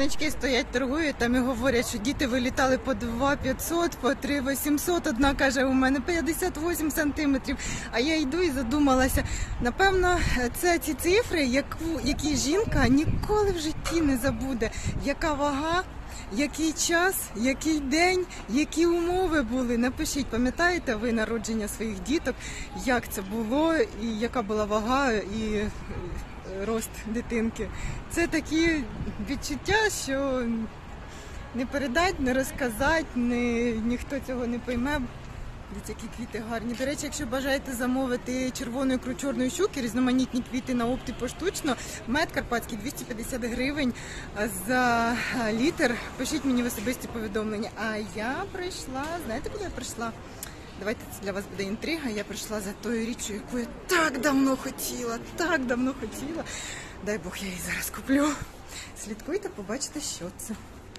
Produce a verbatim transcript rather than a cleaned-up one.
жіночки стоять, торгують там і говорять, що діти вилітали по два п'ятсот, по три вісімсот. Одна каже, у мене п'ятдесят вісім сантиметрів. А я йду і задумалася. Напевно, це ці цифри, яку, які жінка ніколи в житті не забуде. Яка вага, який час, який день, які умови були. Напишіть, пам'ятаєте ви народження своїх діток, як це було і яка була вага і рост дитинки. Це такі відчуття, що не передать, не розказати, не, ніхто цього не пойме. Дивіться, які квіти гарні. До речі, якщо бажаєте замовити червоної ікру чорної щуки, різноманітні квіти на опті поштучно, мед карпатський двісті п'ятдесят гривень за літр. Пишіть мені в особисті повідомлення. А я прийшла, знаєте, куди я прийшла? Давайте, це для вас буде інтрига. Я прийшла за тою річчю, яку я так давно хотіла, так давно хотіла. Дай Бог, я її зараз куплю. Слідкуйте, побачите, що це.